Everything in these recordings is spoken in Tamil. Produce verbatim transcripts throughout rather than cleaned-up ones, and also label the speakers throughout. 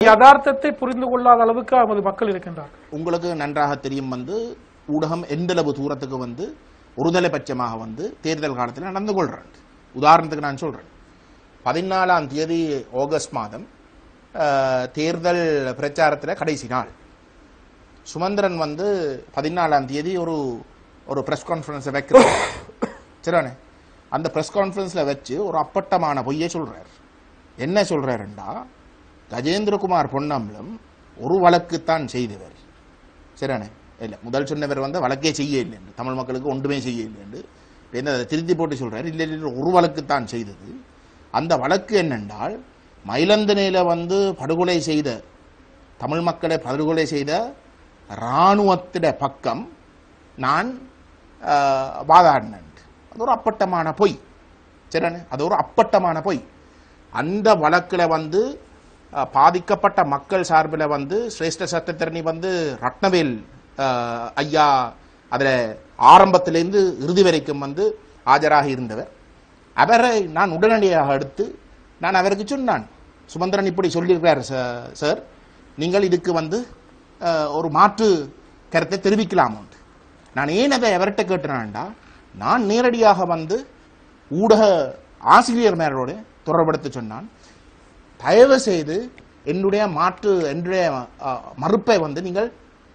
Speaker 1: யதார்த்தத்தை புரிந்து கொள்ளாத அளவுக்கு நமது மக்கள் இருக்கின்றார்கள்.
Speaker 2: உங்களுக்கு நன்றாக தெரியும் வந்து ஊடகம் எந்தளவு தூரத்துக்கு வந்து ஒருதலைபட்சமாக வந்து தேர்தல் காலத்தில் நடந்து கொள்றேன். உதாரணத்துக்கு நான் சொல்றேன், பதினாலாம் தேதி ஆகஸ்ட் மாதம் தேர்தல் பிரச்சாரத்தில் கடைசி நாள் சுமந்திரன் வந்து பதினாலாம் தேதி ஒரு ஒரு பிரஸ் கான்ஃபரன்ஸை வைக்கிறார். சரிண்ணே, அந்த பிரஸ் கான்ஃபரன்ஸ்ல வச்சு ஒரு அப்பட்டமான பொய்யை சொல்றார். என்ன சொல்றாருண்டா, கஜேந்திரகுமார் பொன்னம்பலம் ஒரு வழக்குத்தான் செய்தவர். சரிண்ணே, இல்லை முதல் சொன்னவர் வந்து வழக்கே செய்ய இல்லை என்று, தமிழ் மக்களுக்கு ஒன்றுமே செய்ய இல்லை என்று என்ன திருத்தி போட்டு சொல்றாரு. இல்லை இல்லை ஒரு வழக்குத்தான் செய்தது. அந்த வழக்கு என்னென்றால், மயிலந்தனையில வந்து படுகொலை செய்த தமிழ் மக்களை படுகொலை செய்த இராணுவத்திட பக்கம் நான் வாதாடினேன். அது ஒரு அப்பட்டமான பொய். சரிண்ணே, அது ஒரு அப்பட்டமான பொய். அந்த வழக்கில் வந்து பாதிக்கப்பட்ட மக்கள் சார்பில் வந்து சிரேஷ்ட சட்டத்தரணி வந்து ரத்னவேல் ஐயா அதில் ஆரம்பத்திலிருந்து இறுதி வரைக்கும் வந்து ஆஜராக இருந்தவர். அவரை நான் உடனடியாக எடுத்து நான் அவருக்கு சொன்னான், சுமந்திரன் இப்படி சொல்லியிருக்கிறார் சார், நீங்கள் இதுக்கு வந்து ஒரு மாற்று கருத்தை தெரிவிக்கலாம். நான் ஏன் அதை அவர்கிட்ட கேட்டேன்டா, நான் நேரடியாக வந்து ஊடக ஆசிரியர் மேலோடு தொடர்படுத்த சொன்னான், தயவு செய்து என்னுடைய மாற்று என்னுடைய மறுப்பை வந்து நீங்கள்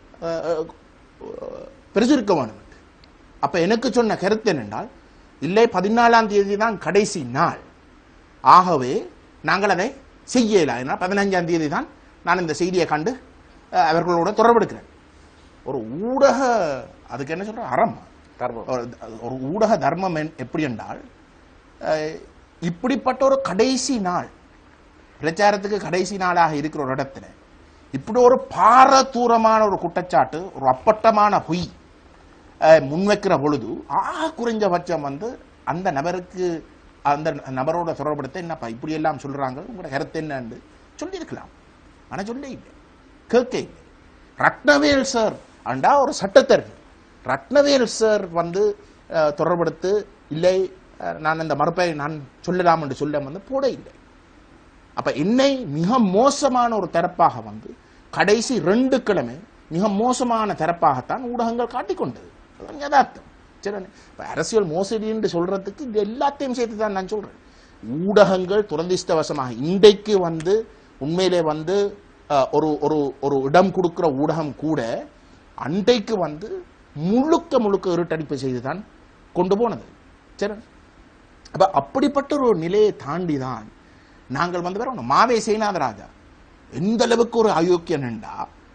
Speaker 2: பிரசுரிக்க வேண்டும். அப்ப எனக்கு சொன்ன கருத்து என்னென்றால், இல்லை பதினாலாம் தேதி தான் கடைசி நாள், ஆகவே நாங்கள் அதை செய்யல. பதினஞ்சாம் தேதி தான் நான் இந்த செய்தியை கண்டு அவர்களோட தொடர்பெடுக்கிறேன். ஒரு ஊடக அதுக்கு என்ன சொல்ற அறம் ஒரு ஊடக தர்மம் எப்படி என்றால், இப்படிப்பட்ட ஒரு கடைசி நாள் பிரச்சாரத்துக்கு கடைசி நாளாக இருக்கிற ஒரு இடத்துல இப்படி ஒரு பாரதூரமான ஒரு குற்றச்சாட்டு, ஒரு அப்பட்டமான பொய் முன்வைக்கிற பொழுது ஆக குறைஞ்சபட்சம் வந்து அந்த நபருக்கு அந்த நபரோட தொடர்படுத்த என்னப்பா இப்படி எல்லாம் சொல்றாங்க, உங்களோட கருத்து என்னன்னு சொல்லியிருக்கலாம். ஆனா சொல்ல இல்லை, கேட்க இல்லை. ரத்னவேல் சார் அண்டா ஒரு சட்டத்தரணி, ரத்னவேல் சார் வந்து தொடர்படுத்து இல்லை நான் இந்த மறுப்பை நான் சொல்லலாம் என்று சொல்ல வந்து போட இல்லை. அப்ப என்னை மிக மோசமான ஒரு தரப்பாக வந்து கடைசி ரெண்டு கிழமை மிக மோசமான தரப்பாகத்தான் ஊடகங்கள் காட்டிக்கொண்டது. யதார்த்தம். சரி, அரசியல் மோசடி என்று சொல்றதுக்கு இது எல்லாத்தையும் சேர்த்து தான் நான் சொல்றேன். ஊடகங்கள் துரதிஷ்டவசமாக இன்றைக்கு வந்து உண்மையிலே வந்து ஒரு ஒரு ஒரு இடம் கொடுக்கிற ஊடகம் கூட அன்றைக்கு வந்து முழுக்க முழுக்க இருட்டடிப்பு செய்துதான் கொண்டு போனது. சரி, அப்ப அப்படிப்பட்ட ஒரு நிலையை தாண்டி தான் நாங்கள் வந்து வேற மாவே சேனாதராஜா எந்த அளவுக்கு ஒரு அயோக்கியன் என்றா,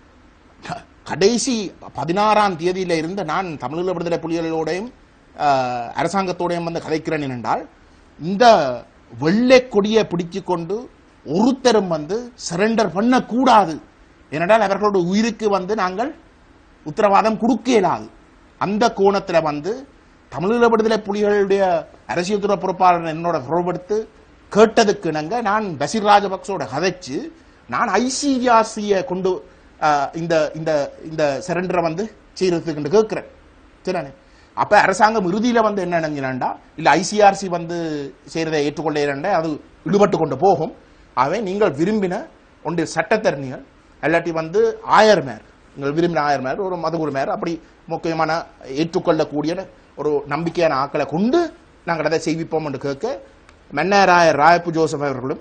Speaker 2: கடைசி பதினாறாம் தேதியில இருந்து நான் தமிழீழ விடுதலை புலிகளோடையும் அரசாங்கத்தோடையும் வந்து கதைக்கிறேன் என்றால், இந்த வெள்ளை கொடியை பிடிச்சு கொண்டு ஒருத்தரும் வந்து சரண்டர் பண்ணக்கூடாது ஏனென்றால் அவர்களோட உயிருக்கு வந்து நாங்கள் உத்தரவாதம் கொடுக்க இயலாது. அந்த கோணத்துல வந்து தமிழீழ விடுதலை புலிகளுடைய அரசியல் துறை பொறுப்பாளர் என்னோட தொடர்படுத்து கேட்டதுக்கு இணங்க நான் பசிர் ராஜபக்சோட கதைச்சு நான் ஐசிஆர்சியை கொண்டு இந்த இந்த இந்த சரண்டரை வந்து செய்யறதுக்கு கேட்கிறேன். சரிண்ணே, அப்ப அரசாங்கம் இறுதியில வந்து என்ன நினைஞ்சாண்டா, இல்ல ஐசிஆர்சி வந்து செய்யறதை ஏற்றுக்கொள்ள அது ஈடுபட்டு கொண்டு போகும். ஆகவே நீங்கள் விரும்பின ஒன்று சட்டத்தரணிகள் இல்லாட்டி வந்து ஆயர்மேர், நீங்கள் விரும்பின ஆயர்மேர் ஒரு மதகுருமேர் அப்படி முக்கியமான ஏற்றுக்கொள்ளக்கூடிய ஒரு நம்பிக்கையான ஆக்களை கொண்டு நாங்கள் அதை செய்விப்போம் என்று கேட்க மன்னராயர் ராயப்பு ஜோசப் அவர்களும்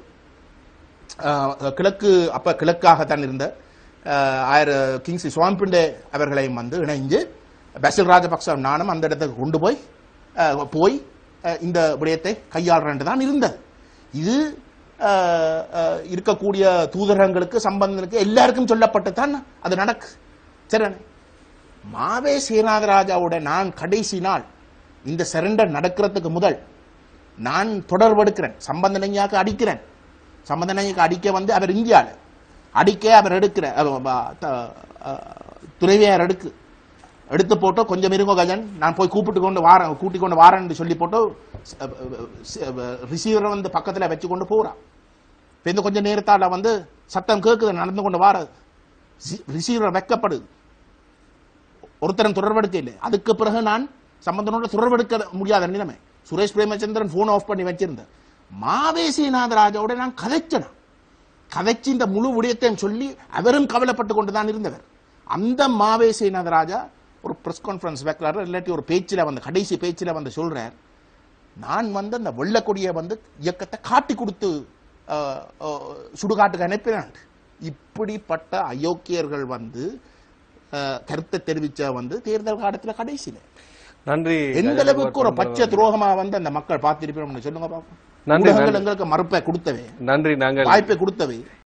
Speaker 2: கிழக்கு அப்ப கிழக்காகத்தான் இருந்த ஆயர் கிங்ஸ்லி சுவாம்பிண்டே அவர்களையும் வந்து இணைஞ்சு பசில் ராஜபக்ச நானும் அந்த இடத்துக்கு கொண்டு போய் போய் இந்த விடயத்தை கையாளுறேன் தான் இருந்தது. இது இருக்கக்கூடிய தூதரங்களுக்கு சம்பந்தனுக்கு எல்லாருக்கும் சொல்லப்பட்டு தான் அது நடக்கு. சரி, மாவே சேனாதராஜாவோட நான் கடைசி நாள் இந்த சரண்டர் நடக்கிறதுக்கு முதல் நான் தொடர்பெடுக்கிறேன், சம்பந்தனையாக்கு அடிக்கிறேன். சம்பந்தனையாக்கு அடிக்க வந்து அவர் இந்தியாவில் அடிக்க அவர் எடுக்கிற துறைவியார் எடுக்கு எடுத்து போட்டோ கொஞ்சம் இருங்கோ கஜன் நான் போய் கூப்பிட்டு கொண்டு வாரேன் கூட்டிக் கொண்டு வாரேன்னு சொல்லி போட்டு ரிசீவரை வந்து பக்கத்தில் வச்சு கொண்டு போறான். இப்போ இந்த கொஞ்சம் நேரத்தால் வந்து சத்தம் கேட்குது நடந்து கொண்டு வார ரிசீவர் வைக்கப்படுது, ஒருத்தரும் தொடர்பெடுக்க இல்லை. அதுக்கு பிறகு நான் சம்பந்தனோட தொடர்பெடுக்க முடியாத நிலைமை. சுரேஷ் பிரேமச்சந்திரன் போன் ஆஃப் பண்ணி வச்சிருந்த மாவே சேனாதராஜாவோட நான் கதைச்சேன். கதைச்சி இந்த முழு விடயத்தையும் சொல்லி அவரும் கவலைப்பட்டு கொண்டுதான் இருந்தவர். அந்த மாவே சேனாதராஜா ஒரு பிரஸ் கான்ஃபரன்ஸ் வைக்கிறாரு, இல்லாட்டி ஒரு பேச்சில் வந்து கடைசி பேச்சில் வந்து சொல்றார், நான் வந்து அந்த வெள்ளக்கொடியை வந்து இயக்கத்தை காட்டி கொடுத்து சுடுகாட்டுக்கு அனுப்பினான். இப்படிப்பட்ட அயோக்கியர்கள் வந்து கருத்தை தெரிவிச்ச வந்து தேர்தல் காலத்தில் கடைசியில
Speaker 3: நன்றி.
Speaker 2: எந்த அளவுக்கு ஒரு பச்சை துரோகமா வந்து அந்த மக்கள் பார்த்திருப்போம் சொல்லுங்க பாப்போம். எங்களுக்கு மறுப்பை கொடுத்தவே,
Speaker 3: நன்றி. நாங்கள்
Speaker 2: வாய்ப்பை கொடுத்தவே